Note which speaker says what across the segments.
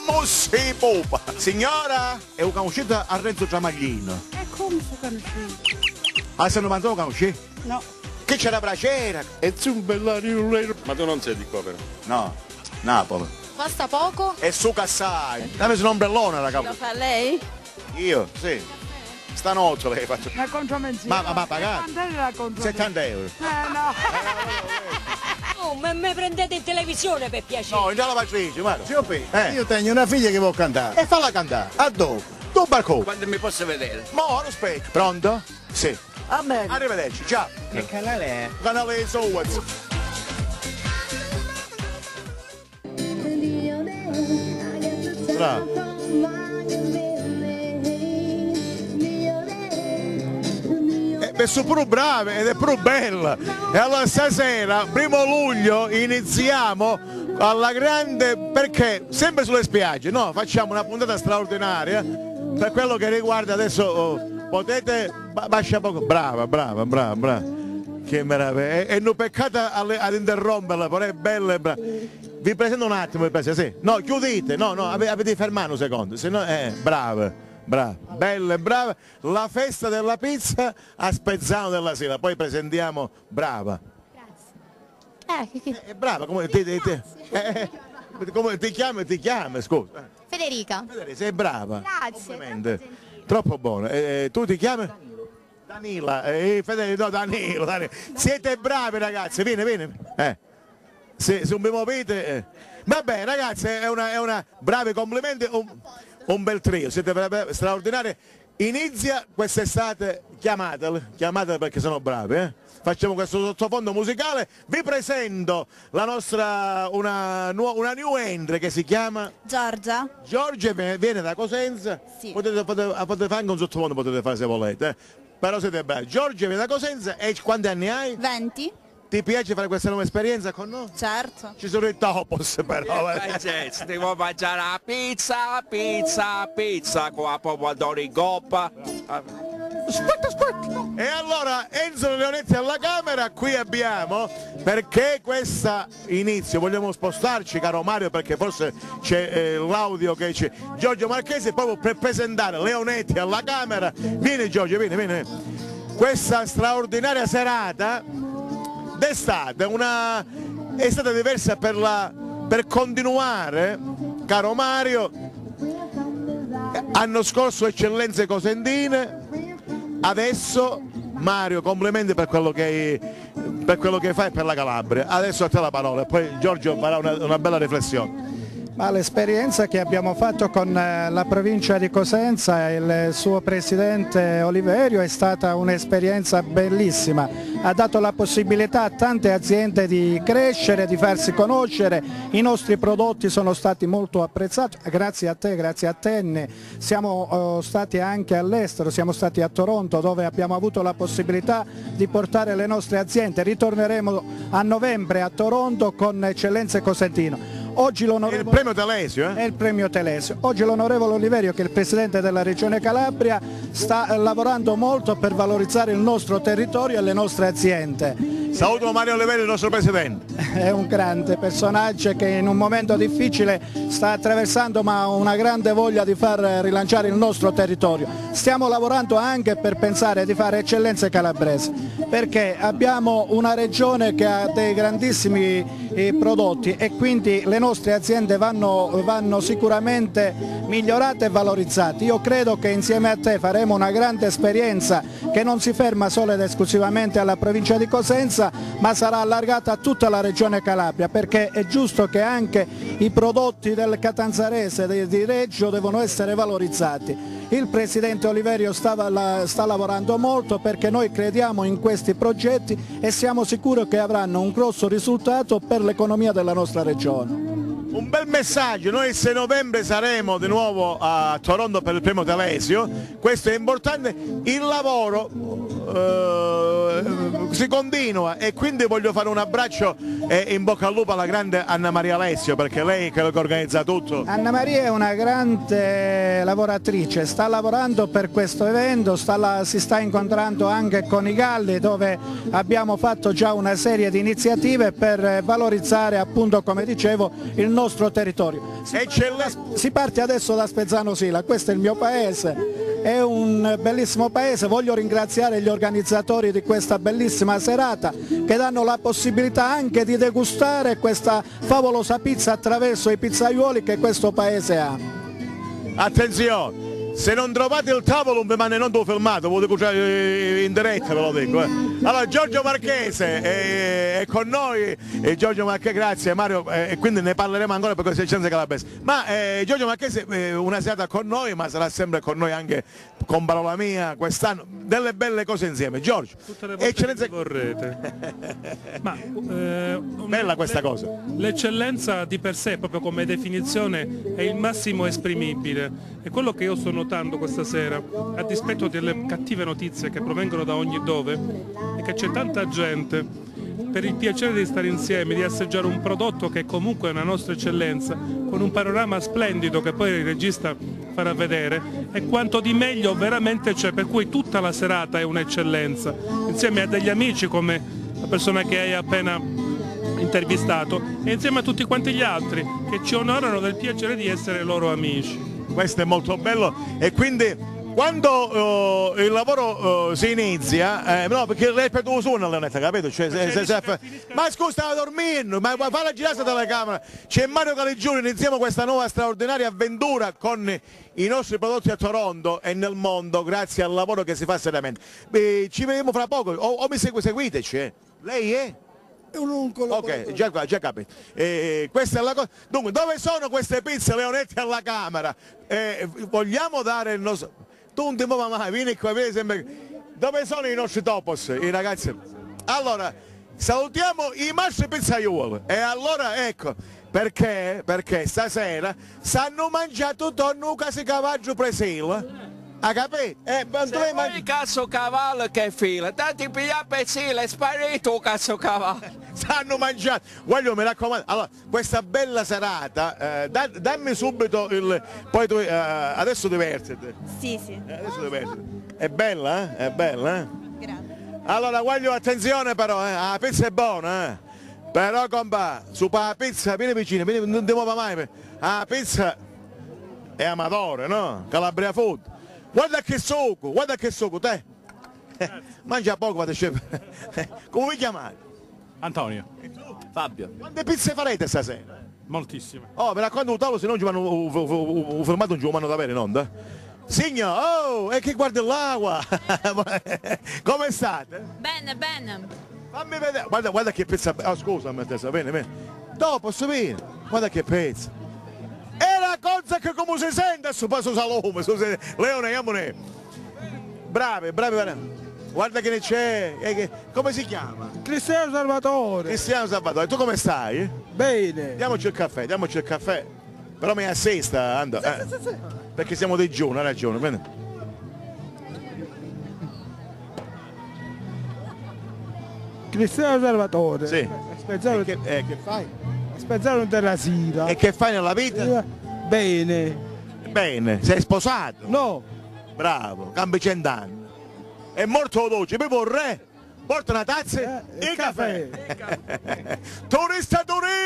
Speaker 1: Mussi pupa. Signora, è una conosciuta a Renzo Tramaglino.
Speaker 2: E come si conosce?
Speaker 1: Ah, se non mangiavo conosci?
Speaker 2: No.
Speaker 1: Che c'era bracera? E un bellario.
Speaker 3: Ma tu non sei di qua però?
Speaker 1: No, Napoli.
Speaker 4: Basta poco?
Speaker 1: E su cassai. Dammi un ombrellone,
Speaker 4: Lo
Speaker 1: raga.
Speaker 4: fa lei?
Speaker 1: Io, sì. Stanotte lei faccio.
Speaker 2: La contromenzione.
Speaker 1: Ma pagate?
Speaker 2: Quant'è la contromenzione?
Speaker 1: 70 euro.
Speaker 2: No.
Speaker 5: Oh, ma me prendete in televisione per piacere.
Speaker 1: No, in già lavatrice, guarda.
Speaker 6: Zio P, io tengo una figlia che vuol cantare.
Speaker 1: E falla cantare. A dove? Tu balcone.
Speaker 3: Quando mi posso vedere?
Speaker 1: Mo, aspetta. Pronto? Sì.
Speaker 6: A me.
Speaker 1: Arrivederci, ciao.
Speaker 6: Che canale è?
Speaker 1: Canale Suez. Bravo. Sono pure brave ed è pure bella. E allora stasera, 1° luglio, iniziamo alla grande, perché sempre sulle spiagge, no? Facciamo una puntata straordinaria per quello che riguarda adesso, potete, basta poco, brava. Che meraviglia, è un peccato ad interromperla, però è bella e brava. Vi presento un attimo, sì. No, chiudete, no, avete fermato un secondo, se no, brava. Brava, bella e brava, la festa della pizza a Spezzano della Sera, poi presentiamo brava.
Speaker 4: Grazie.
Speaker 1: Brava, come ti chiami, scusa.
Speaker 4: Federica.
Speaker 1: Federica, sei brava.
Speaker 4: Grazie.
Speaker 1: Complimenti. Troppo buono. Tu ti chiami? Danila. Federica, no, Danilo. Siete bravi ragazzi, vieni. Se un mi muovete. Vabbè ragazzi, è una bravi complimenti. Un bel trio, siete straordinari. Inizia quest'estate, chiamatele perché sono bravi, Facciamo questo sottofondo musicale. Vi presento la nostra, una new entry che si chiama
Speaker 4: Giorgia.
Speaker 1: Giorgia, viene da Cosenza.
Speaker 4: Sì.
Speaker 1: Potete fare anche un sottofondo, potete fare se volete, però siete bravi. Giorgia viene da Cosenza e quanti anni hai?
Speaker 4: 20.
Speaker 1: Ti piace fare questa nuova esperienza con noi?
Speaker 4: Certo.
Speaker 1: Ci sono i topos però.
Speaker 3: Devo mangiare la pizza qua pomodoro in coppa.
Speaker 1: Aspetta. E allora Enzo Leonetti alla Camera, qui abbiamo, perché questa inizio, vogliamo spostarci caro Mario perché forse c'è l'audio che c'è. Giorgio Marchesi proprio per presentare Leonetti alla Camera. Vieni Giorgio, vieni. Questa straordinaria serata d'estate, è stata diversa per continuare, caro Mario. Anno scorso eccellenze cosentine, adesso Mario complimenti per quello che fai per la Calabria. Adesso a te la parola e poi Giorgio farà una bella riflessione.
Speaker 7: Ma l'esperienza che abbiamo fatto con la provincia di Cosenza e il suo presidente Oliverio è stata un'esperienza bellissima, ha dato la possibilità a tante aziende di crescere, di farsi conoscere, i nostri prodotti sono stati molto apprezzati, grazie a te, grazie a Tenne, siamo stati anche all'estero, siamo stati a Toronto dove abbiamo avuto la possibilità di portare le nostre aziende, ritorneremo a novembre a Toronto con Eccellenze Cosentino. Oggi
Speaker 1: il premio Telesio,
Speaker 7: È il premio Telesio. Oggi l'onorevole Oliverio, che è il presidente della Regione Calabria, sta lavorando molto per valorizzare il nostro territorio e le nostre aziende.
Speaker 1: Saluto Mario Oliverio, il nostro presidente.
Speaker 7: È un grande personaggio che in un momento difficile sta attraversando ma una grande voglia di far rilanciare il nostro territorio. Stiamo lavorando anche per pensare di fare eccellenze calabresi, perché abbiamo una regione che ha dei grandissimi prodotti e quindi le nostre aziende vanno sicuramente migliorate e valorizzate. Io credo che insieme a te faremo una grande esperienza che non si ferma solo ed esclusivamente alla provincia di Cosenza, ma sarà allargata a tutta la regione Calabria, perché è giusto che anche i prodotti del catanzarese di Reggio devono essere valorizzati. Il presidente Oliverio sta lavorando molto perché noi crediamo in questi progetti e siamo sicuri che avranno un grosso risultato per l'economia della nostra regione.
Speaker 1: Un bel messaggio, noi il 6 novembre saremo di nuovo a Toronto per il premio Telesio, questo è importante, il lavoro si continua, e quindi voglio fare un abbraccio e in bocca al lupo alla grande Anna Maria Alessio, perché lei che organizza tutto.
Speaker 7: Anna Maria è una grande lavoratrice, sta lavorando per questo evento, si sta incontrando anche con i Galli, dove abbiamo fatto già una serie di iniziative per valorizzare, appunto, come dicevo, il nostro territorio. Si parte adesso da Spezzano Sila, questo è il mio paese, è un bellissimo paese. Voglio ringraziare gli organizzatori di questa bellissima serata che danno la possibilità anche di degustare questa favolosa pizza attraverso i pizzaiuoli che questo paese ha.
Speaker 1: Attenzione, se non trovate il tavolo non vi manda non filmato, lo dico in diretta, ve lo dico. Allora Giorgio Marchese è con noi, Giorgio Marchese, grazie Mario, e quindi ne parleremo ancora per queste eccellenze calabrese. Ma Giorgio Marchese una serata con noi, ma sarà sempre con noi anche con Parola Mia quest'anno, delle belle cose insieme. Giorgio,
Speaker 8: tutte le volte che vorrete. Ma,
Speaker 1: bella questa cosa.
Speaker 8: L'eccellenza di per sé, proprio come definizione, è il massimo esprimibile. E quello che io sto notando questa sera, a dispetto delle cattive notizie che provengono da ogni dove, è che c'è tanta gente per il piacere di stare insieme, di assaggiare un prodotto che comunque è una nostra eccellenza, con un panorama splendido che poi il regista farà vedere, e quanto di meglio veramente c'è, per cui tutta la serata è un'eccellenza, insieme a degli amici come la persona che hai appena intervistato e insieme a tutti quanti gli altri che ci onorano del piacere di essere loro amici.
Speaker 1: Questo è molto bello, e quindi quando il lavoro si inizia, no, perché ripeto tu suona Leonetta, capito? Ma scusa, stava dormendo, ma falla girare la telecamera. C'è Mario Caligiuri, iniziamo questa nuova straordinaria avventura con i nostri prodotti a Toronto e nel mondo, grazie al lavoro che si fa seriamente. Ci vedremo fra poco, o mi seguiteci, Lei è? Ok, già capito. Questa è la cosa. Dunque, dove sono queste pizze Leonetti alla Camera? Vogliamo dare il nostro. Tu non ti muovi mai, vieni qua, vieni sempre. Dove sono i nostri topos, i ragazzi? Allora, salutiamo i nostri pizzaiuoli. E allora ecco, perché stasera sanno mangiato tonno casi cavaggio presile. Ha capito?
Speaker 3: Se vuoi il cazzo cavallo che fila, tanti piglia pezzile, è sparito il cazzo cavallo.
Speaker 1: Stanno mangiando. Voglio, mi raccomando, allora, questa bella serata, dammi subito il. Poi tu adesso divertiti.
Speaker 4: Sì, sì.
Speaker 1: Adesso divertiti. È bella, eh? È bella, eh?
Speaker 4: Grazie.
Speaker 1: Allora voglio attenzione però, la pizza è buona, eh? Però compa, su per la pizza, vieni vicino, non ti muova mai. La pizza è amatore, no? Calabria Food. Guarda che succo, te. Mangia poco, vado come vi chiamate?
Speaker 9: Antonio.
Speaker 3: Fabio.
Speaker 1: Quante pizze farete stasera?
Speaker 9: Moltissime.
Speaker 1: Oh, mi raccomando un tavolo, se no ci vanno un fermato non ci vanno da bere, non? Signor, oh, e che guarda l'acqua! Come state?
Speaker 4: Bene, bene.
Speaker 1: Fammi vedere, guarda che pezza. Oh, scusa, bene. Dopo posso venire? Guarda che pezza. E la cosa che come si sente su passo salome, Leone, Iamone. Bravi. Guarda che ne c'è. Come si chiama?
Speaker 6: Cristiano Salvatore.
Speaker 1: Cristiano Salvatore. Tu come stai?
Speaker 6: Bene.
Speaker 1: Diamoci il caffè. Però mi assista, Ando. Sì. Perché siamo dei giorni, ha ragione. Bene.
Speaker 6: Cristiano Salvatore.
Speaker 1: Sì.
Speaker 6: Che fai? Spezzare della sera.
Speaker 1: E che fai nella vita?
Speaker 6: Bene.
Speaker 1: Sei sposato?
Speaker 6: No.
Speaker 1: Bravo, cambi 100 anni. È morto dolce, bevo il re, porta una tazza e caffè. Turista!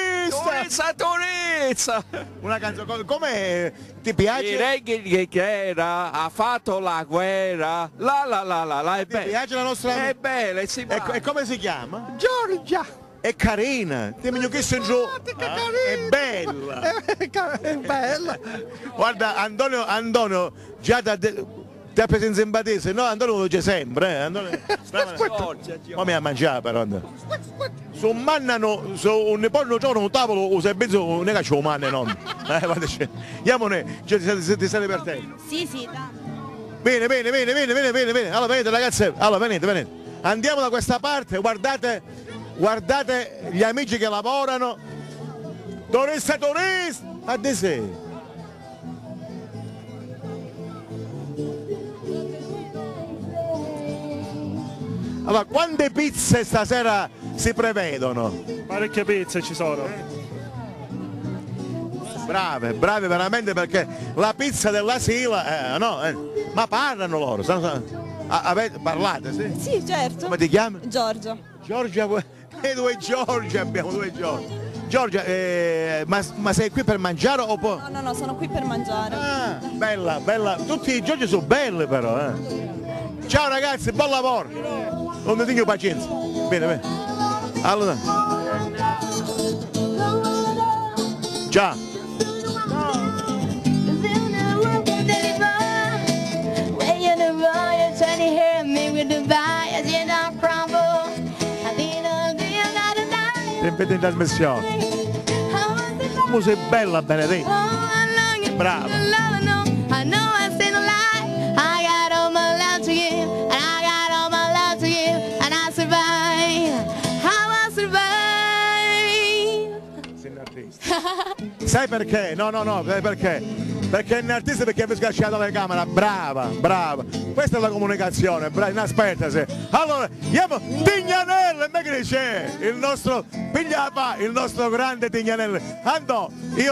Speaker 1: Una canzone, come ti piace?
Speaker 3: Direi che era, ha fatto la guerra, è
Speaker 1: Ti piace la nostra?
Speaker 3: È bella, si va.
Speaker 1: E come si chiama?
Speaker 6: Giorgia.
Speaker 1: È carina, ti meglio che sei giù. È bella.
Speaker 6: È bella.
Speaker 1: Guarda, Antonio già ti ha preso in simpatia, no? Antonio lo dice sempre, Antonio. Ma mi ha mangiato però. Su un nipote non c'è un tavolo, un servizio, non è che c'è un manne, no? Andiamone, ti stai divertendo?
Speaker 4: Sì, tanto.
Speaker 1: Bene. Allora venite ragazzi, venite. Andiamo da questa parte, guardate gli amici che lavorano. Turista, a di sé. Allora, quante pizze stasera si prevedono?
Speaker 6: Parecchie pizze ci sono.
Speaker 1: Brave, brave veramente, perché la pizza dell'asilo, ma parlano loro, parlate, sì?
Speaker 2: Sì, certo.
Speaker 1: Come ti chiami?
Speaker 2: Giorgio.
Speaker 1: Giorgia, e due Giorgi abbiamo, due Giorgi. Giorgia, ma sei qui per mangiare o poi?
Speaker 2: No, sono qui per mangiare.
Speaker 1: Ah, bella, bella, tutti i Giorgi sono belli però, Ciao ragazzi, buon lavoro! Non ti tengo pazienza. Bene, bene. Allora. Ciao. Sempre in trasmissione. Come sei bella, Benedetta. Brava. Sai perché? No, perché? Perché è un artista, perché mi sgasciato la camera, brava, brava. Questa è la comunicazione, brava, aspetta se. Allora, andiamo, Tignanello, e me che c'è? Il nostro Pigliapa, il nostro grande Tignanello. Andò,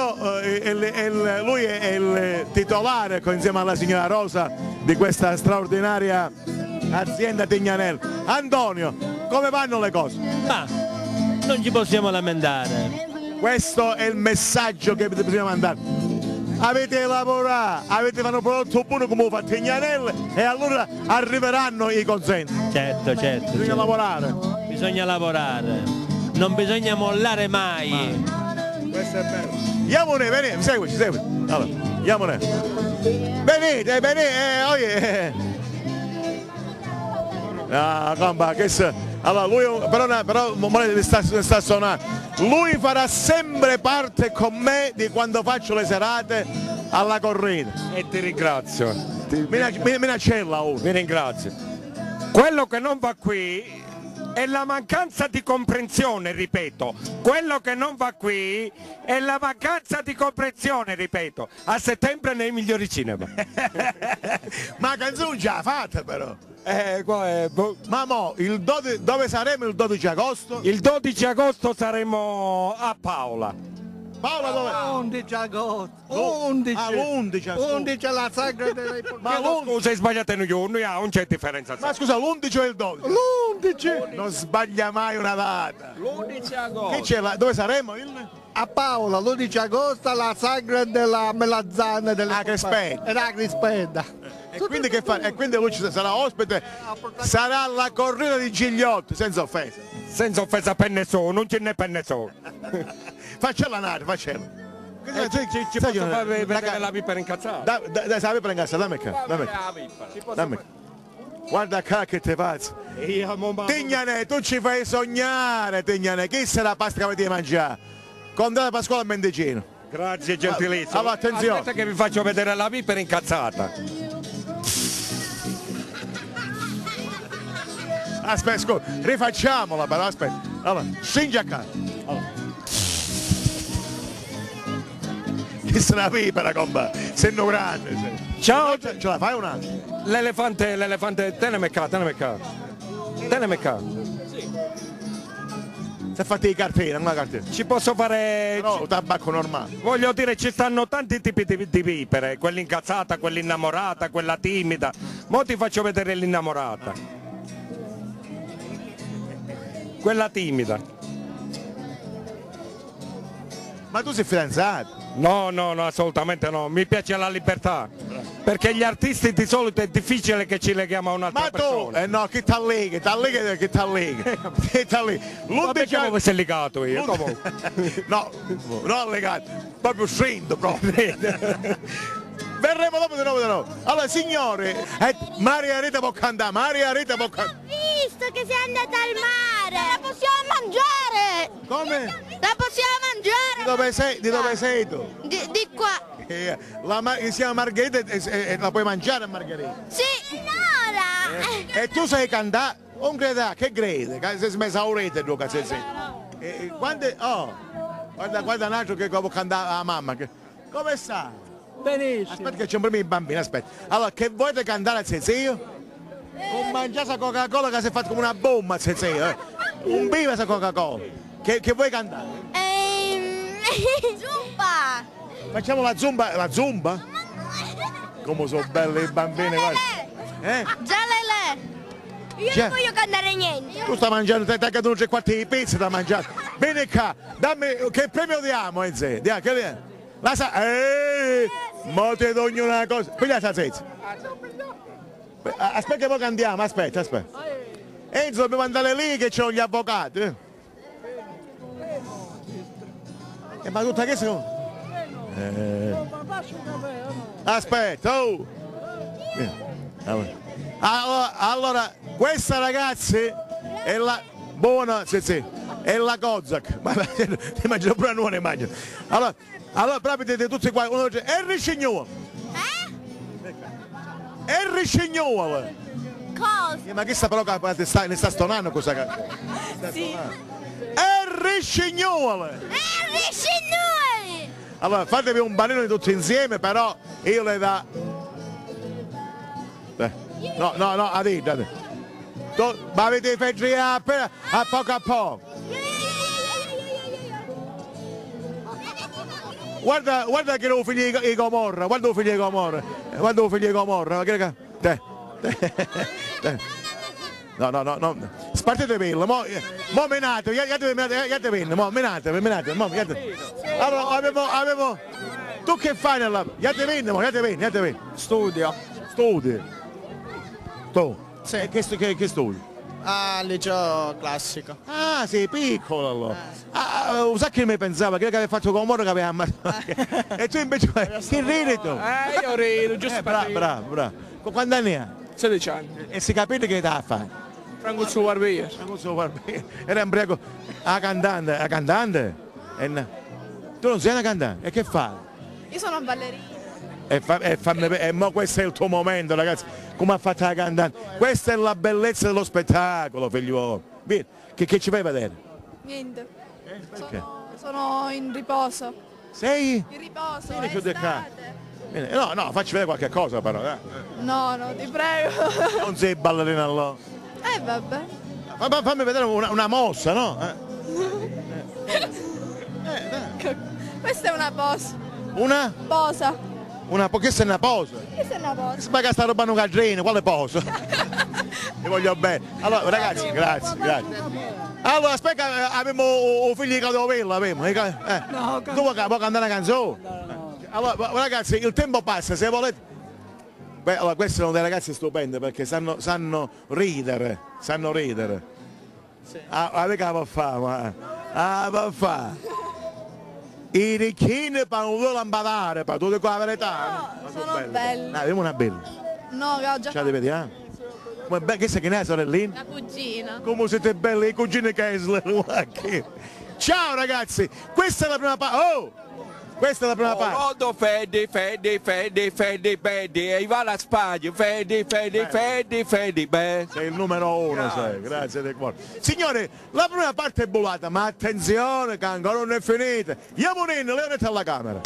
Speaker 1: lui è il titolare insieme alla signora Rosa di questa straordinaria azienda Tignanello. Antonio, come vanno le cose?
Speaker 10: Ma non ci possiamo lamentare.
Speaker 1: Questo è il messaggio che bisogna mandare. Avete lavorato, avete fatto un prodotto buono come lo fa Tignanello e allora arriveranno i consensi.
Speaker 10: Certo.
Speaker 1: Bisogna lavorare.
Speaker 10: Bisogna lavorare, non bisogna mollare mai.
Speaker 1: Questo è bello. Andiamone, venite, seguici. Allora, andiamone. Venite. No, compa, che se. Allora lui però sta suonando. Lui farà sempre parte con me di quando faccio le serate alla corrida.
Speaker 3: E ti ringrazio.
Speaker 1: Minacella uno.
Speaker 3: Vi ringrazio. Quello che non va qui è la mancanza di comprensione, ripeto. Quello che non va qui è la mancanza di comprensione, ripeto. A settembre nei migliori cinema.
Speaker 1: Ma canzone già fatta però.
Speaker 3: Boh.
Speaker 1: Ma dove saremo il 12 agosto?
Speaker 3: Il 12 agosto saremo a Paola.
Speaker 1: Paola dove?
Speaker 7: 11 agosto. 11.
Speaker 1: L'11 agosto.
Speaker 7: 11 è la sagra dei
Speaker 3: Ma scusa, hai sbagliato in giorno, non c'è differenza.
Speaker 1: Ma scusa, l'11 o il 12?
Speaker 7: L'11.
Speaker 1: Non sbaglia mai una data.
Speaker 3: L'11 agosto.
Speaker 1: Che c'è là? Dove saremo?
Speaker 7: A Paola, l'11 agosto, la sagra della melazzana delle
Speaker 1: Crispeda.
Speaker 7: E la Crispeda.
Speaker 1: E quindi che fa? E quindi lui sarà ospite, sarà la corrida di Gigliotti, senza offesa.
Speaker 3: Senza offesa per nessuno, non ce n'è per nessuno.
Speaker 1: Faccella nare, faccella.
Speaker 3: Ci posso far vedere la vipera incazzata?
Speaker 1: Dai, la vipera incazzata, dammi qua. Dammi qua. Guarda qua che te pazzo. Tignane, tu ci fai sognare, Tignane. Chi sarà la pasta che avete mangiare? Condata Pasquale a Mendicino.
Speaker 3: Grazie, gentilissimo.
Speaker 1: Allora, attenzione.
Speaker 3: Aspetta che vi faccio vedere la vipera incazzata.
Speaker 1: Aspetta, scusa, rifacciamola però, aspetta. Allora, scingi a casa. Allora. Chi se la vipera, compa? Sento grande.
Speaker 3: Ciao.
Speaker 1: Ce la fai un altro?
Speaker 3: L'elefante, teneme qua.
Speaker 1: Si è fatti i cartini, una cartina.
Speaker 3: Ci posso fare...
Speaker 1: No, tabacco normale.
Speaker 3: Voglio dire, ci stanno tanti tipi di vipere, quella incazzata, quella innamorata, quella timida. Mo ti faccio vedere l'innamorata. Quella timida.
Speaker 1: Ma tu sei fidanzato?
Speaker 3: No, assolutamente no, mi piace la libertà. Perché gli artisti di solito è difficile che ci leghiamo a un'altra persona.
Speaker 1: Ma tu, no, chi t'alleghi?
Speaker 3: Vabbè, come sei legato io?
Speaker 1: No, non legato, proprio scendo proprio. Verremo dopo di nuovo. Allora signore, Maria Rita può cantare,
Speaker 4: Visto che sei andata al mare! La possiamo mangiare!
Speaker 1: Come?
Speaker 4: La possiamo mangiare!
Speaker 1: Di dove sei tu?
Speaker 4: Di qua!
Speaker 1: Si chiama Margherita e la puoi mangiare Margherita?
Speaker 4: Sì! Nora!
Speaker 1: E tu sai cantare? Non creda, che crede? Che sei esaurita tu, che sei. Guarda un altro che può cantare la mamma. Come sta?
Speaker 10: Benissimo.
Speaker 1: Aspetta che c'è un problema i bambini, aspetta. Allora, che volete cantare a Zezio? Non mangiare la Coca-Cola che si è fatto come una bomba, stasera. Un viva sa Coca-Cola. Che vuoi cantare?
Speaker 4: Zumba!
Speaker 1: Facciamo la zumba. La zumba? Come sono belli i bambini, guarda.
Speaker 4: Gialele! Io
Speaker 1: Già.
Speaker 4: non voglio cantare niente.
Speaker 1: Tu stai mangiando, ti hai caduto 3 quarti di pizza da mangiare. Bene qua, dammi, che premio diamo, Enze? Diamo, che diamo? La sa... Mo ti do una cosa. Piglia la salsezza. Aspetta che poi andiamo, aspetta. Enzo, dobbiamo andare lì che c'ho gli avvocati. Ma tutta che sono? Aspetta, oh! Allora, questa ragazzi è la buona, sì, è la Kozak. Ma ti immagino pure non immagino. Allora proprio dite tutti qua, uno dice, è Riccignolo! È Riccignolo!
Speaker 4: Cosa?
Speaker 1: Ma che sta però ne sta stonando questa cosa?
Speaker 4: Sì.
Speaker 1: È Riccignolo! Allora fatevi un baleno di tutti insieme, però io le da... No, a dita. Ma avete feggi a poco a poco. Guarda che non figli di Gomorra, guarda figli di Gomorra. No. Spartite pelle, mo menate, menate. Allora avevo. Tu che fai nella. Yate
Speaker 6: Studio.
Speaker 1: Studi. Tu?
Speaker 6: Sì.
Speaker 1: Che studi?
Speaker 6: Ah, liceo classico.
Speaker 1: Ah, sei piccolo allora. Sai che mi pensava? Che aveva fatto Gomorra che aveva ammazzato. E tu invece che ridi tu?
Speaker 6: Io rido, giusto per dire.
Speaker 1: Bravo. Quanti anni ha?
Speaker 6: 16 anni.
Speaker 1: E si capite che t'ha a fare?
Speaker 6: Franco Barbier.
Speaker 1: Era imbriaco. A cantante? Tu non sei una cantante? E che fai?
Speaker 2: Io sono ballerina.
Speaker 1: E mo questo è il tuo momento, ragazzi. Come ha fatto la cantante? Questa è la bellezza dello spettacolo, figliuolo. Vieni, che ci fai vedere?
Speaker 2: Niente.
Speaker 1: Perché?
Speaker 2: Sono in riposo.
Speaker 1: Sei?
Speaker 2: In riposo.
Speaker 1: Vieni più di qua. No, facci vedere qualche cosa però.
Speaker 2: No, ti prego.
Speaker 1: Non sei ballerina allora.
Speaker 2: Vabbè.
Speaker 1: Fammi vedere una mossa, no?
Speaker 2: Questa è una posa.
Speaker 1: Una?
Speaker 2: Posa.
Speaker 1: Questa è una posa.
Speaker 2: Questa è una posa.
Speaker 1: Si paga sta roba un cadrino, quale posa? Ti voglio bene. Allora ragazzi, grazie. Allora aspetta, abbiamo un figlio di Cadovella,
Speaker 2: No,
Speaker 1: tu vuoi cantare una canzone?
Speaker 2: No.
Speaker 1: Allora ragazzi, il tempo passa, se volete. Beh, allora questi sono dei ragazzi stupendi perché sanno ridere. Sì. Che va a fare? I ricchini fanno due lampadare, per tu dico la verità.
Speaker 2: No, sono belli.
Speaker 1: Vediamo una bella.
Speaker 2: No, che ho già
Speaker 1: Ciao, ti vediamo. Che sei che ne è, sorellina?
Speaker 2: la cugina.
Speaker 1: Come siete belli, i cugini Kessler. Ciao ragazzi, questa è la prima parte. Oh! Questa è la prima parte.
Speaker 3: Modo Fedi, e va alla Spagna, Fedi, beh.
Speaker 1: Sei il numero 1, sei, grazie del cuore. Signore, la prima parte è volata, ma attenzione che ancora non è finita. Iamonino, leonete alla camera.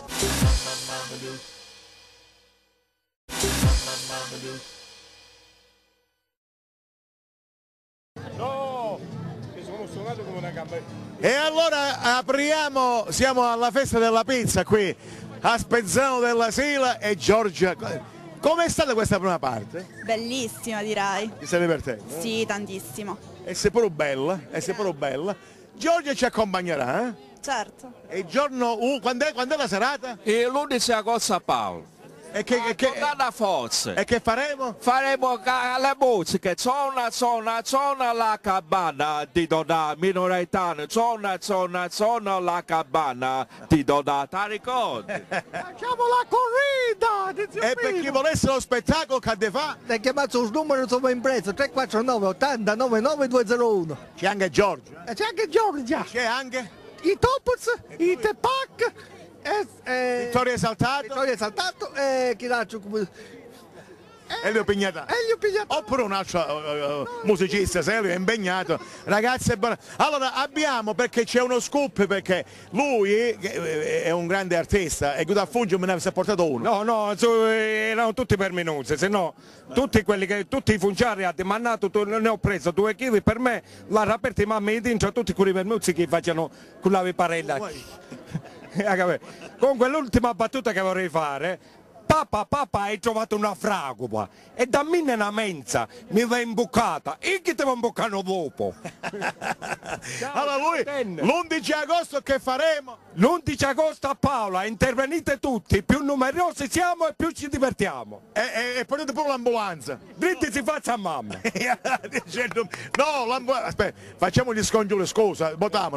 Speaker 1: No, che sono suonato come una gamba. E allora apriamo, siamo alla festa della pizza qui a Spezzano della Sila e Giorgia. Com'è stata questa prima parte?
Speaker 2: Bellissima, direi.
Speaker 1: Ti sei divertente?
Speaker 2: Sì, tantissimo.
Speaker 1: E sei pure bella, Giorgia ci accompagnerà, eh?
Speaker 2: Certo.
Speaker 1: E il giorno, quando è la serata?
Speaker 3: E l'11 agosto a Paolo.
Speaker 1: E che
Speaker 3: forza.
Speaker 1: E che faremo?
Speaker 3: Faremo le musiche, suona la cabana di Donna Minoretana, suona la cabana di Donna, ti ricordi?
Speaker 6: Facciamo la corrida!
Speaker 1: E per chi volesse lo spettacolo che deve fare?
Speaker 6: Hai chiamato il numero insomma in prezzo 349 80 99 201.
Speaker 1: C'è anche Giorgia.
Speaker 6: C'è anche Giorgia.
Speaker 1: C'è anche?
Speaker 6: I Topuz, i Tepac.
Speaker 1: Vittorio Esaltato
Speaker 6: e chi l'altro
Speaker 1: Elio Pignataro. Oppure un altro musicista, se Elio è impegnato. Ragazzi, allora abbiamo, perché c'è uno scoop, perché lui è un grande artista e Guido Fungio me ne ha portato uno.
Speaker 3: No, erano tutti per minuzze, se no tutti i funzionari mi hanno dato, ne ho preso 2 kg per me, l'ha aperto mamma e dentro tutti quei permuzzi che facciano con la parella. Comunque l'ultima battuta che vorrei fare: papà hai trovato una fragola e da me una mensa mi va imbucata e che te va imbuccano dopo.
Speaker 1: Allora l'11 agosto che faremo?
Speaker 3: L'11 agosto a Paola, intervenite tutti, più numerosi siamo e più ci divertiamo.
Speaker 1: E prendete pure l'ambulanza.
Speaker 3: Dritti si faccia a mamma.
Speaker 1: No, l'ambulanza, aspetta, facciamo gli scongiuri, scusa, votiamo.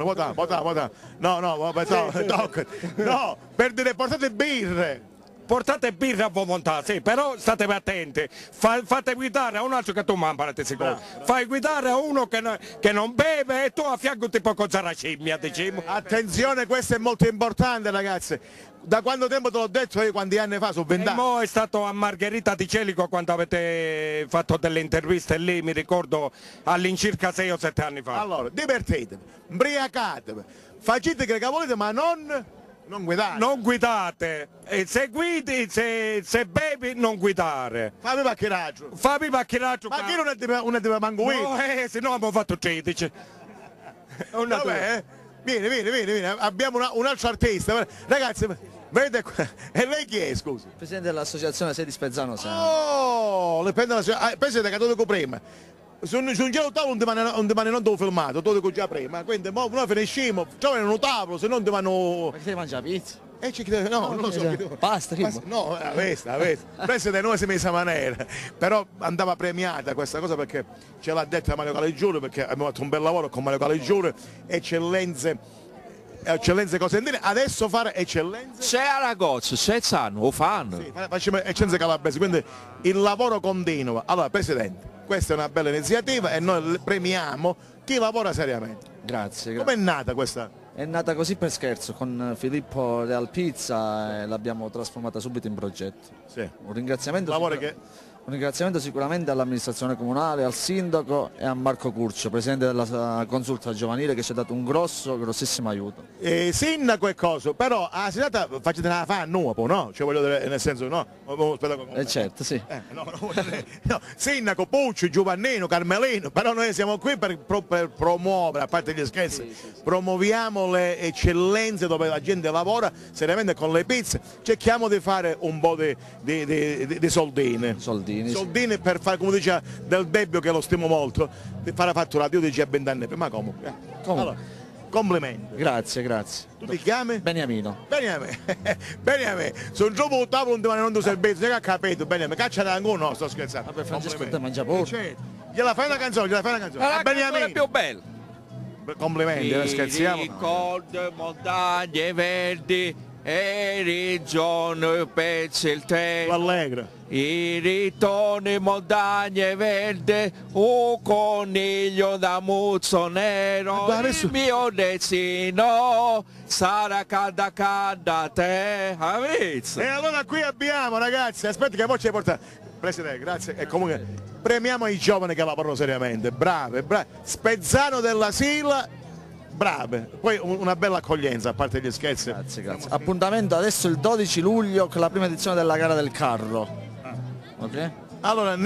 Speaker 1: No, per dire portate birre.
Speaker 3: Portate birra a volontà, sì, però state attenti, fate guidare a un altro che tu mamma queste cose, fai guidare a uno che non beve e tu a fianco ti puoi cozzare la scimmia, diciamo.
Speaker 1: Attenzione, questo è molto importante, ragazzi. Da quanto tempo te l'ho detto io, quanti anni fa, su 20 anni?
Speaker 3: Mo è stato a Margherita di Celico quando avete fatto delle interviste lì, mi ricordo all'incirca 6 o 7 anni fa.
Speaker 1: Allora, divertitevi, imbriacatevi, facete che volete, ma non guidate.
Speaker 3: Non guidate, e se guidi, se bevi, non guidare.
Speaker 1: Fammi macchinaggio.
Speaker 3: Ma
Speaker 1: chi non è di manguino?
Speaker 3: No, se no abbiamo fatto 13.
Speaker 1: Vabbè, vieni, abbiamo un altro artista. Ragazzi, vedete qua. E lei chi è, scusi?
Speaker 6: Presidente dell'associazione Sedi Spezzano.
Speaker 1: Oh, le prende la Presidente che tu prima. Su un giro tavolo non ti vanno non filmato, tu dico già prima, quindi noi finisciamo, trovano un tavolo, se non ti vanno...
Speaker 6: Ma che ti mangia pizza?
Speaker 1: No, non lo so.
Speaker 6: Pasta,
Speaker 1: no, questa. Presidente noi siamo in questa maniera, però andava premiata questa cosa perché ce l'ha detta Mario Caligiuri, perché abbiamo fatto un bel lavoro con Mario Caligiuri, eccellenze cosentine, adesso fare eccellenze.
Speaker 11: C'è Aragozzo, c'è Zano, lo fanno.
Speaker 1: Sì, facciamo eccellenze calabresi, quindi il lavoro continua. Allora, Presidente, questa è una bella iniziativa e noi premiamo chi lavora seriamente.
Speaker 6: Grazie.
Speaker 1: Come è nata questa?
Speaker 6: È nata così per scherzo, con Filippo Real Pizza e l'abbiamo trasformata subito in progetto.
Speaker 1: Sì.
Speaker 6: Un ringraziamento sicuramente all'amministrazione comunale, al sindaco e a Marco Curcio, presidente della consulta giovanile, che ci ha dato un grossissimo aiuto.
Speaker 1: Sindaco e coso, però a serata facete una fa nuovo, no? Cioè voglio dire, nel senso, no?
Speaker 6: Certo, sì.
Speaker 1: No, sindaco, Pucci, Giovannino, Carmelino, però noi siamo qui per promuovere, a parte gli scherzi, promuoviamo le eccellenze dove la gente lavora seriamente con le pizze, cerchiamo di fare un po' di soldini per fare, come dice Del Debbio, che lo stimo molto, di fare fatturato. Io dicevo a 20 anni prima, comunque. Allora, complimenti.
Speaker 6: Grazie.
Speaker 1: Tu ti chiami?
Speaker 6: Beniamino.
Speaker 1: Beniamino. Sono giovane un tavolo non ti servizio, che ha capito, Beniamino, caccia ancora, no, sto scherzando.
Speaker 6: Vabbè, Francesco, te mangia poco.
Speaker 1: Gliela fai una canzone,
Speaker 11: La canzone più bella.
Speaker 1: Complimenti, scherziamo.
Speaker 11: Ricordo montagne verdi e regione pezzi il treno.
Speaker 1: Allegra.
Speaker 11: I ritorni montagne verde, un coniglio da muzzo nero, il mio destino sarà calda a te. Avizzo.
Speaker 1: E allora qui abbiamo, ragazzi, aspetti che poi ci hai portato. Presidente, grazie. E comunque premiamo i giovani che lavorano seriamente, brave. Spezzano della Sila, brave. Poi una bella accoglienza, a parte gli scherzi.
Speaker 6: Grazie. Appuntamento adesso il 12 luglio con la prima edizione della gara del carro. Ok?
Speaker 1: Allora,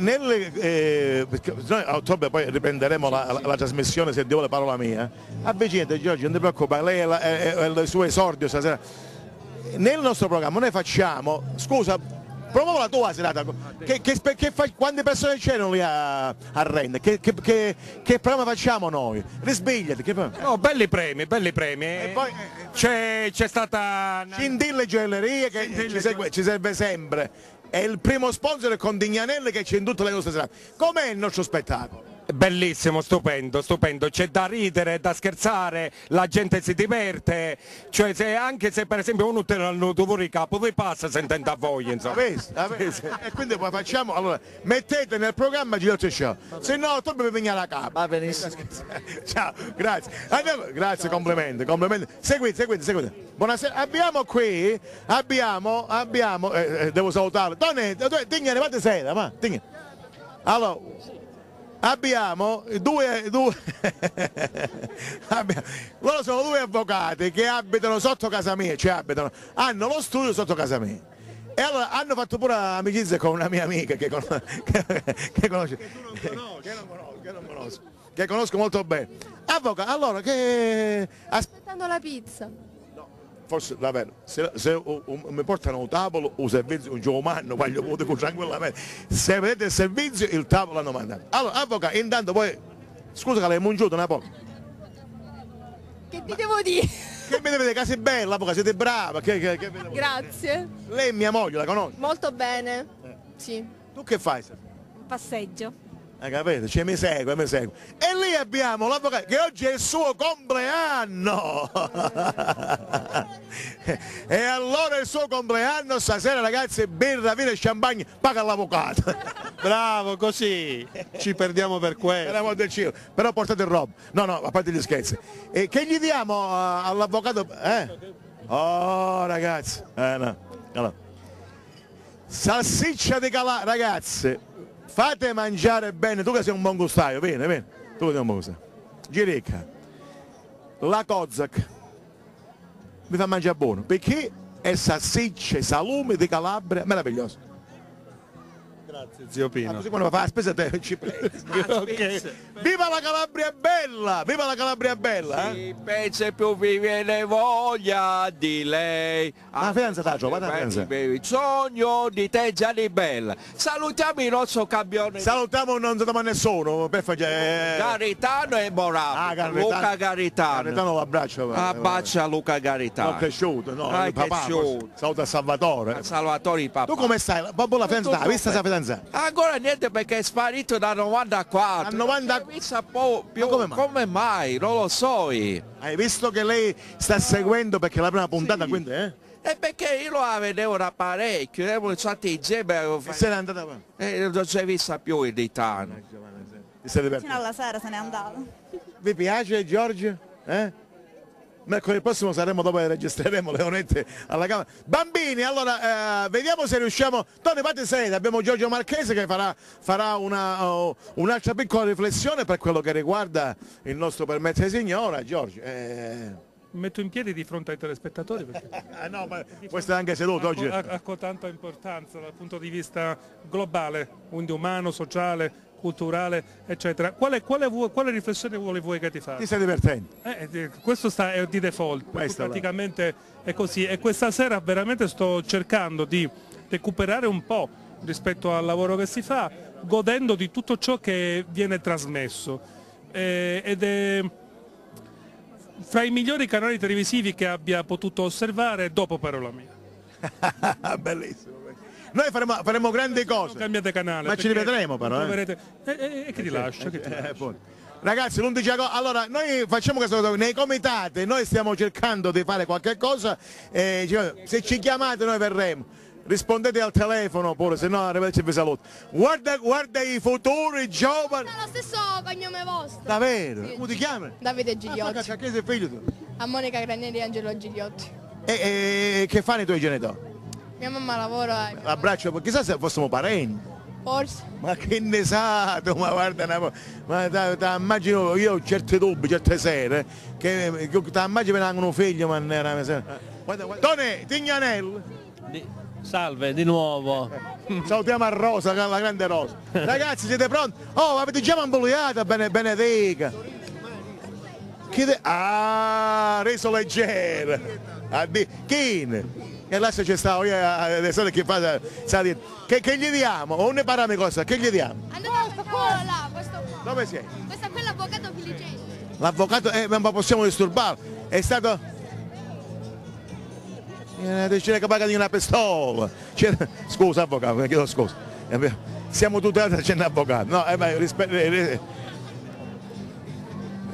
Speaker 1: perché noi a ottobre poi riprenderemo la trasmissione, se Dio vuole, parola mia. Avvicinate, Giorgio, non ti preoccupare, lei è il suo esordio stasera. Nel nostro programma noi facciamo, scusa, promuovo la tua serata, quante persone c'erano lì a Rennes, che programma facciamo noi? Risvegliati.
Speaker 3: No, belli premi.
Speaker 1: E poi
Speaker 3: c'è stata
Speaker 1: Scindille Gioiellerie che ci serve sempre. È il primo sponsor con Dignanelli che c'è in tutte le nostre serate. Com'è il nostro spettacolo?
Speaker 3: Bellissimo, stupendo, stupendo, c'è da ridere, da scherzare, la gente si diverte, cioè anche se per esempio uno te lo tuvo capo, vi passa sentendo a voi, insomma.
Speaker 1: E quindi poi facciamo, allora, mettete nel programma Gigliotti Show, se no tu mi vieni alla capa.
Speaker 6: Va benissimo.
Speaker 1: Ciao, grazie. Andiamo, grazie, complimenti, complimenti. Seguite. Buonasera, abbiamo qui, devo salutarlo. Tony, tieni, levate sera, ma, tieni. Allora, abbiamo loro sono due avvocati che abitano sotto casa mia, hanno lo studio sotto casa mia. E allora hanno fatto pure amicizia con una mia amica che conosco molto bene. Avvocato, allora che...
Speaker 2: Aspettando la pizza.
Speaker 1: Forse davvero, se mi portano un tavolo, un servizio, un giovane, voglio poter tranquillamente. Se vedete il servizio, il tavolo l'hanno mandato. Allora, avvocato, intanto poi, scusa che l'hai mangiato una poco.
Speaker 2: Che ti devo dire?
Speaker 1: Che mi deve casa è bella, avvocato, siete brava.
Speaker 2: Grazie.
Speaker 1: Lei è mia moglie, la conosci?
Speaker 2: Molto bene. Sì.
Speaker 1: Tu che fai?
Speaker 5: Un passeggio.
Speaker 1: Capite? Cioè, mi segue. E lì abbiamo l'avvocato che oggi è il suo compleanno. E allora il suo compleanno, stasera ragazzi, birra, vino e champagne, paga l'avvocato.
Speaker 9: Bravo, così ci perdiamo per questo.
Speaker 1: Per amor del cielo. Però portate il rob. No, a parte gli scherzi. E che gli diamo all'avvocato? Oh ragazzi. No. Allora. Salsiccia di Calabria, ragazzi. Fate mangiare bene, tu che sei un buon gustaio, vieni, tu che sei un buon gustaio. Girica, la Kozak, mi fa mangiare buono, perché è salsicce, salumi di Calabria, meraviglioso.
Speaker 9: Grazie zio Pino.
Speaker 1: Così quando fa la spesa te ci prendi. Okay. Viva la Calabria bella! Viva la Calabria bella!
Speaker 11: Si pensa più vi viene voglia di lei.
Speaker 1: La fidanzata, la fidanzata.
Speaker 11: Il sogno di te Gianni Bella. Salutiamo il nostro campione.
Speaker 1: Salutiamo, non salutiamo a nessuno. Per
Speaker 11: Garitano e Morano. Luca Garitano.
Speaker 1: Garitano l'abbraccio.
Speaker 11: Abbraccia Luca Garitano.
Speaker 1: Ho cresciuto, no?
Speaker 11: Hai
Speaker 1: papà,
Speaker 11: cresciuto.
Speaker 1: Saluta Salvatore.
Speaker 11: Salvatore il papà.
Speaker 1: Tu come stai? Babbo la fidanzata, vista la fidanzata?
Speaker 11: Ancora niente perché è sparito da 94.
Speaker 1: A 90...
Speaker 11: più, come mai? Non lo so io.
Speaker 1: Hai visto che lei sta seguendo perché la prima puntata, sì. Quindi
Speaker 11: E perché io la vedevo da parecchio, eravamo stati insieme.
Speaker 1: E se n'è andata qua?
Speaker 11: Non si è vista più in Italiano.
Speaker 2: Fino alla sera se n'è andato.
Speaker 1: Vi piace Giorgio? Mercoledì prossimo saremo, dopo che registreremo Leonette alla Camera. Bambini, allora vediamo se riusciamo. Tony, fate sede, abbiamo Giorgio Marchese che farà un'altra piccola riflessione per quello che riguarda il nostro permesso di signora, Giorgio.
Speaker 8: Mi metto in piedi di fronte ai telespettatori perché
Speaker 1: no, ma questo è anche seduto oggi.
Speaker 8: Ha tanta importanza dal punto di vista globale, quindi umano, sociale, culturale, eccetera. Quale riflessione vuoi che ti faccia?
Speaker 1: Ti stai divertendo?
Speaker 8: Questo è di default, praticamente è così. E questa sera veramente sto cercando di recuperare un po' rispetto al lavoro che si fa, godendo di tutto ciò che viene trasmesso. Ed è fra i migliori canali televisivi che abbia potuto osservare dopo Parola Mia.
Speaker 1: Bellissimo. Noi faremo grandi cose.
Speaker 8: Cambiate canale.
Speaker 1: Ma ci rivedremo però.
Speaker 8: E che ti lascia?
Speaker 1: Ragazzi, l'11 agosto. Allora, noi facciamo questo cosa. Nei comitati noi stiamo cercando di fare qualche cosa. Se ci chiamate noi verremo. Rispondete al telefono pure, se no arrivederci e vi saluto. Guarda i futuri giovani.
Speaker 4: È lo stesso cognome vostro.
Speaker 1: Davvero?
Speaker 4: Sì.
Speaker 1: Come ti chiami?
Speaker 4: Davide Gigliotti.
Speaker 1: Che sei figlio tu?
Speaker 4: A Monica Granieri e Angelo Gigliotti.
Speaker 1: E che fanno i tuoi genitori?
Speaker 4: Mia mamma lavora.
Speaker 1: L'abbraccio, chissà se fossimo parenti.
Speaker 4: Forse.
Speaker 1: Ma che ne sa tu, ma guarda, ma immagino io ho certi dubbi, certe sere, che ti immagino vengono un figlio, ma non era. Guarda. Tony, Tignanello.
Speaker 10: Salve, di nuovo.
Speaker 1: Salutiamo a Rosa, la grande Rosa. Ragazzi, siete pronti? Oh, avete già mambuliata, benedica. Reso leggero. Chi? E là se c'è stato adesso che fa che gli diamo? O ne parliamo cosa? Che gli diamo?
Speaker 4: Andate a questo qua là, questo qua.
Speaker 1: Dove sei?
Speaker 4: Questo qua è l'avvocato Filigenti.
Speaker 1: L'avvocato, ma possiamo disturbarlo. È stato. Dice che paga di una pistola. Scusa avvocato, chiedo scusa. Siamo tutelati, c'è un avvocato. No,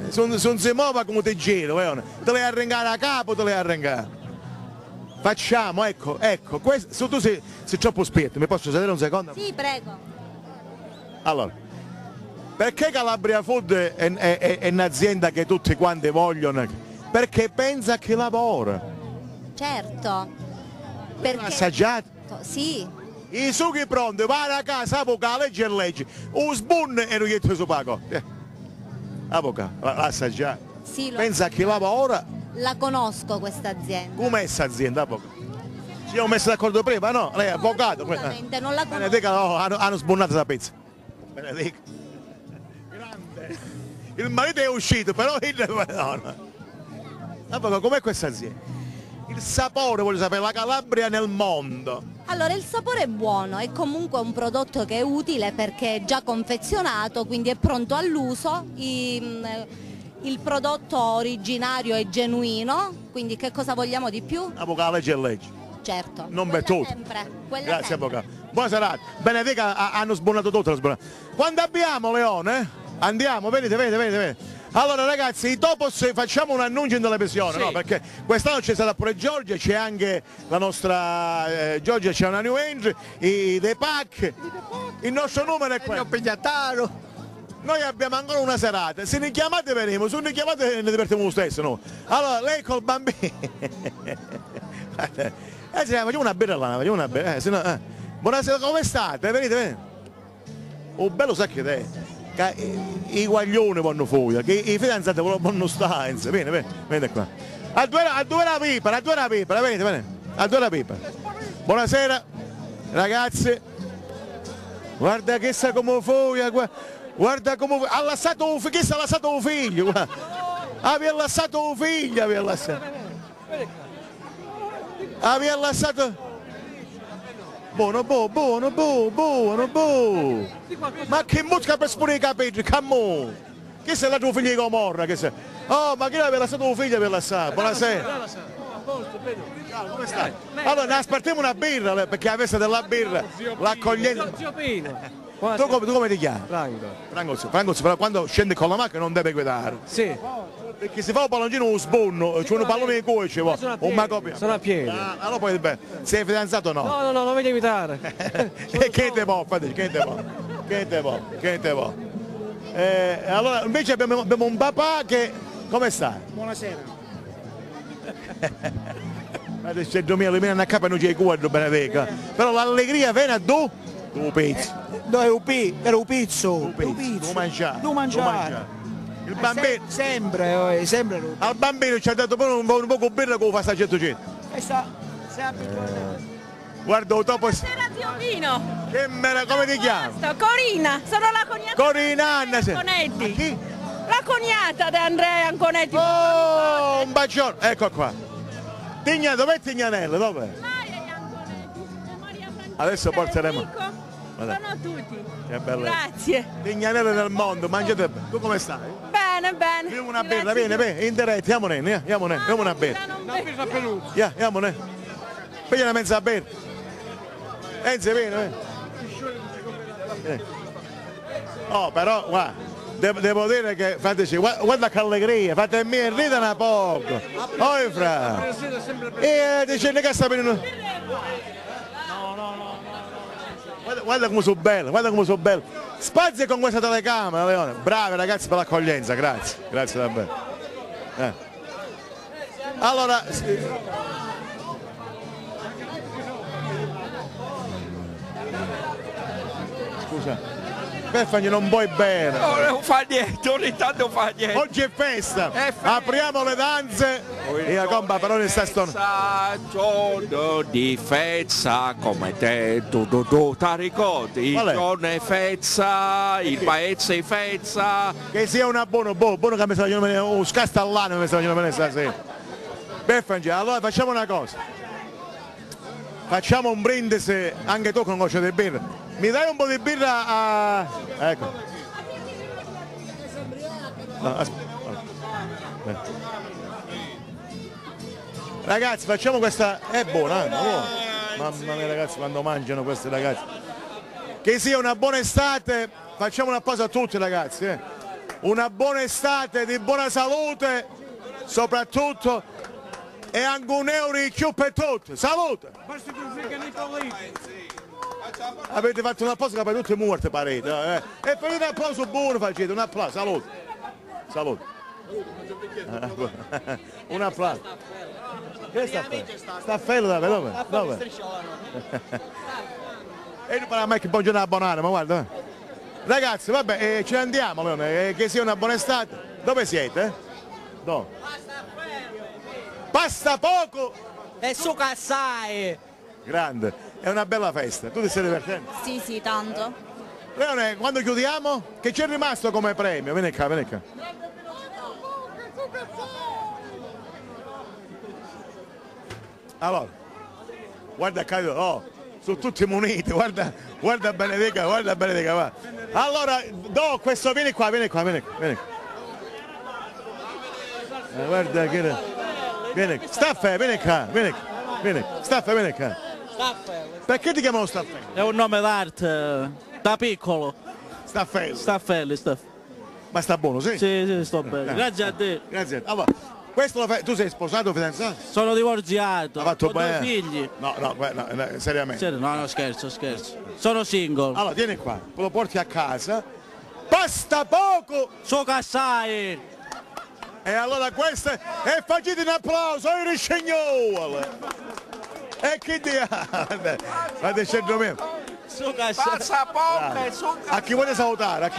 Speaker 1: non si muova come te giro, Leone. Te le arrengare a capo, te le arrengare. Facciamo, ecco, questo, se tu sei troppo spirito, mi posso sedere un secondo?
Speaker 4: Sì, prego.
Speaker 1: Allora, perché Calabria Food è un'azienda che tutti quanti vogliono? Perché pensa a chi lavora.
Speaker 4: Certo. Perché...
Speaker 1: Assaggiato?
Speaker 4: Sì.
Speaker 1: I sughi pronti, vai a casa, avvocato, leggi e leggi. Un spoon e non gli su pago. Avvocato, l'assaggiato.
Speaker 4: Sì,
Speaker 1: pensa a chi lavora.
Speaker 4: La conosco questa azienda.
Speaker 1: Com'è questa azienda, avvocato? Ci siamo messi d'accordo prima, no? Lei è avvocato.
Speaker 4: Assolutamente, non la conosco.
Speaker 1: Benedica, no, hanno sbonnato la pizza. Benedica. Grande. Il marito è uscito, però no. Avvocato, com'è questa azienda? Il sapore, voglio sapere, la Calabria nel mondo.
Speaker 4: Allora, il sapore è buono, è comunque un prodotto che è utile perché è già confezionato, quindi è pronto all'uso. Il prodotto originario è genuino, quindi che cosa vogliamo di più?
Speaker 1: Avvocato, leggi e leggi.
Speaker 4: Certo.
Speaker 1: Non per tutto. Grazie, avvocato. Buona serata. Benedica, hanno sbonato tutto. Quando abbiamo, Leone? Andiamo, vedete. Allora ragazzi, dopo se facciamo un annuncio in televisione, sì. No? Perché quest'anno c'è stata pure Giorgia, c'è anche la nostra Giorgia, c'è una new entry, i The Pack, il nostro numero è quello. Noi abbiamo ancora una serata, se ne chiamate verremo, se ne chiamate ne divertiamo lo stesso, no? Allora, lei col bambino... facciamo una birra là, facciamo una birra, Buonasera, come state? Venite. Oh, bello sa che te. I guaglioni vanno fuori, che i fidanzati vanno stare, vieni qua. A due la pipa, venite, a due la pipa. Buonasera, ragazzi. Guarda che sa come fuori, guarda come ha lasciato un figlio, chi ha lasciato un figlio? Aveva lasciato un figlio, aveva lasciato. Buono. Ma che musica per spurare i capelli, come on? Che sei la tua figlia di Gomorra? Che sei? Oh, ma chi aveva lasciato tuo figlio per lasciare? Buonasera. Ciao, come stai? Allora, ne aspettiamo una birra, perché avesse della birra, l'accoglienza. Tu come ti chiami? Franco, però quando scende con la macchina non deve guidare. Sì. Perché se fa un palloncino un sbonno, c'è un pallone di cuore, ci vuole.
Speaker 12: Sono a piedi.
Speaker 1: Allora poi beh, sei fidanzato o no?
Speaker 12: No, non mi devi imitare.
Speaker 1: E che te può, che te può. Allora invece abbiamo un papà che... Come sta?
Speaker 13: Buonasera.
Speaker 1: C'è 2000 a capo e non c'è il cuore, Benedica. Però l'allegria viene a tu? Tu pizzo.
Speaker 13: No, è un pizzo.
Speaker 1: Tu mangiare. Il bambino
Speaker 13: sempre
Speaker 1: al bambino ci ha dato pure un poco di birra con fa 100. Guarda dopo.
Speaker 14: Buonasera zio Pino.
Speaker 1: Che come ti chiami?
Speaker 14: Corina, sono la cognata
Speaker 1: Corina
Speaker 14: di Andrea Anconetti.
Speaker 1: Chi?
Speaker 14: La cognata di Andrea Anconetti.
Speaker 1: Oh, un bacione, ecco qua. Dov'è Tignanello? Dov'è? Adesso porteremo.
Speaker 14: Sono tutti.
Speaker 1: Che bello.
Speaker 14: Grazie.
Speaker 1: Tignanello nel mondo, mangiate bene. Tu come stai?
Speaker 14: Bene.
Speaker 1: Beviamo una birra, vieni, in diretta, andiamo una birra.
Speaker 12: Una birra pelusa.
Speaker 1: Andiamo, poi una mezza birra. Enzo, vieni. Oh, però, guarda, devo dire che, fateci, guarda che allegria, fatemi ridere un poco. Oh, fra. Dice che sta venendo. Guarda come sono bello, Spazio con questa telecamera, Leone. Bravi ragazzi per l'accoglienza, grazie davvero. Allora, scusa. Perfagni non puoi bere.
Speaker 11: No, non fa niente, ogni tanto fa niente.
Speaker 1: Oggi è festa. Apriamo le danze. E la compa però ne sta
Speaker 11: giorno di festa come te, tu ti ricordi? Il giorno è festa, il paese è festa.
Speaker 1: Che sia una buona che mi sta facendo un scastallano mi sta facendo venire stasera. Perfagni, allora facciamo una cosa. Facciamo un brindisi anche tu con goccia di birra. Mi dai un po' di birra a... Ecco. No, ragazzi, facciamo questa... È buona, Mamma mia ragazzi, quando mangiano questi ragazzi. Che sia una buona estate. Facciamo una pausa a tutti ragazzi. una buona estate di buona salute, soprattutto, e anche un euro in più per tutti. Salute! Avete fatto un applauso per tutti i morti, parete. E fate un applauso buono, facete, un applauso, salute. Salute. Un applauso. Che sta fello da dove? Dove? E non parla mai che buongiorno abbonare, ma guarda. Ragazzi, vabbè, ce ne andiamo, Leone, che sia una buona estate. Dove siete? Dove? Pasta poco!
Speaker 12: E su Cassai!
Speaker 1: Grande, è una bella festa, tu ti stai divertendo?
Speaker 2: Sì, sì, tanto.
Speaker 1: Leone, quando chiudiamo? Che c'è rimasto come premio? Vieni qua, vieni qua. Allora, guarda Caio, oh, sono tutti muniti, guarda Benedica, va. Allora, questo, vieni qua. Guarda che... Vieni, Staffe, vieni qua. Staffe, vieni qua. Perché ti chiamano Staffelli?
Speaker 12: È un nome d'arte, da piccolo.
Speaker 1: Staffelli.
Speaker 12: Staff.
Speaker 1: Ma sta buono, sì?
Speaker 12: Sì, sto bene. Grazie a te.
Speaker 1: Grazie a te. Allora, questo lo fai... Tu sei sposato o fidanzato?
Speaker 12: Sono divorziato.
Speaker 1: Ha fatto
Speaker 12: ho
Speaker 1: bene.
Speaker 12: 2 figli.
Speaker 1: No, seriamente.
Speaker 12: No, scherzo. Sono single.
Speaker 1: Allora, vieni qua, lo porti a casa. Basta poco!
Speaker 12: Su Cassai!
Speaker 1: E allora questo e facete un applauso ai riscignoli! E che diavolo! Guarda il centro mio!
Speaker 12: Su Cassai!
Speaker 1: A chi vuole salutare?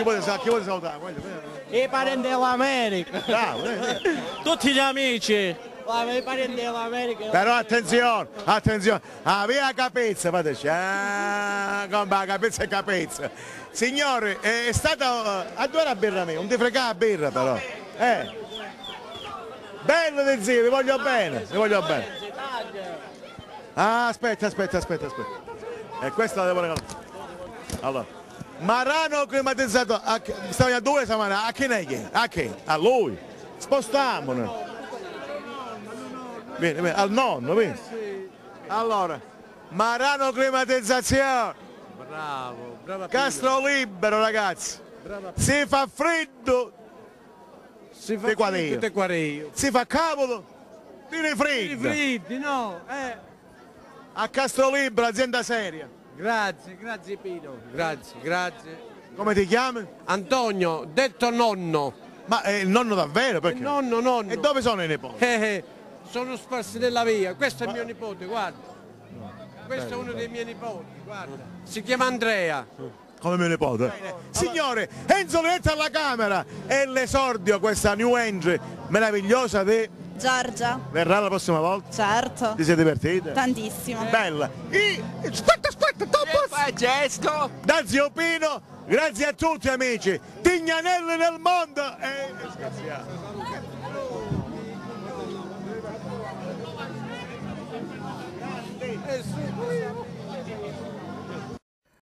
Speaker 12: I parenti dell'America!
Speaker 1: Bravo,
Speaker 12: Tutti gli amici! I parenti dell'America!
Speaker 1: Però attenzione! Via Capezza, fateci! Compa, Capezza! Signore, è stata... a dove la birra mia? Non ti frega la birra però! Bello di zio, vi voglio bene! Ah, aspetta. E questa la devo regalare. Allora, Marano climatizzato, stiamo a 2 settimane, a chi ne è? A chi? A lui. Spostiamone. Vieni, al nonno, vieni. Allora, Marano climatizzazione.
Speaker 12: Bravo.
Speaker 1: Castro libero, ragazzi. Si fa freddo. Si fa freddo. Si fa cavolo. Tiri freddi,
Speaker 12: no.
Speaker 1: A Castro Libero, azienda seria.
Speaker 12: Grazie Pino, grazie.
Speaker 1: Come ti chiami?
Speaker 12: Antonio, detto nonno.
Speaker 1: Ma è il nonno davvero? Perché?
Speaker 12: Nonno.
Speaker 1: E dove sono i nipoti?
Speaker 12: Sono sparsi nella via, questo è mio nipote, guarda. Questo è uno dei miei nipoti, guarda. Si chiama Andrea.
Speaker 1: Come mio nipote? Signore, Enzo Leetta alla Camera è l'esordio, questa new entry meravigliosa di...
Speaker 2: Giorgia.
Speaker 1: Verrà la prossima volta?
Speaker 2: Certo.
Speaker 1: Ti sei divertita?
Speaker 2: Tantissimo.
Speaker 1: Bella. Aspetta,
Speaker 11: Francesco.
Speaker 1: Da zio Pino, grazie a tutti amici. Tignanelli nel mondo e scherziamo.